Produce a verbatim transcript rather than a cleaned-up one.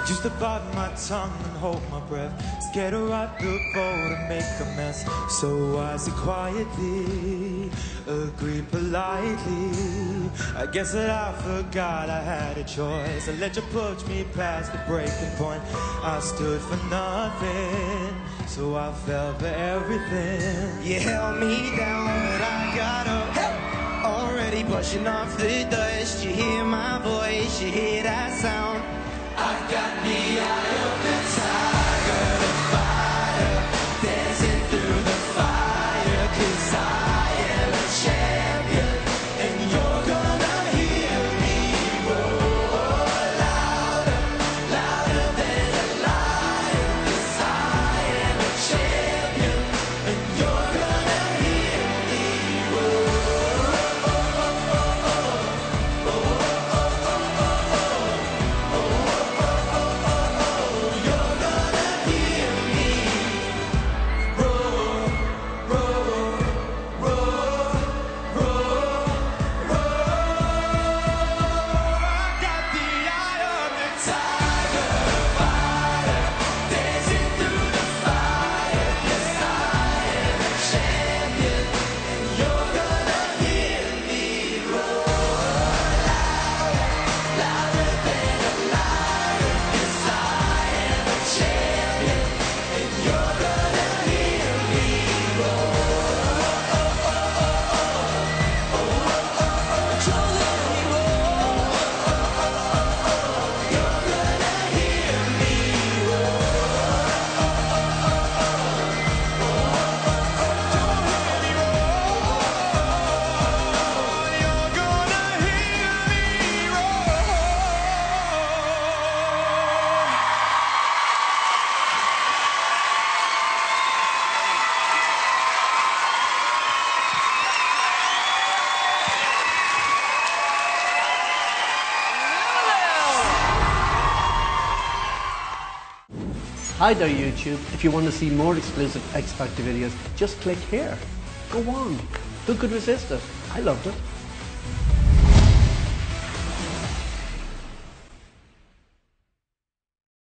Used to bite my tongue and hold my breath, scared to rock the boat and make a mess. So I said quietly, agreed politely. I guess that I forgot I had a choice. I let you push me past the breaking point. I stood for nothing, so I fell for everything. You held me down, but I got up. Hey! Already brushing off the dust. You hear my voice, you hear that sound. I've got the eye of the tiger, the fighter, dancing through the fire, 'cause I am a champion, and you're gonna hear me roar louder, louder than a lion, 'cause I am a champion, and you're gonna hear me roar. Hi there YouTube, if you want to see more exclusive X Factor videos, just click here. Go on, who could resist it? I loved it.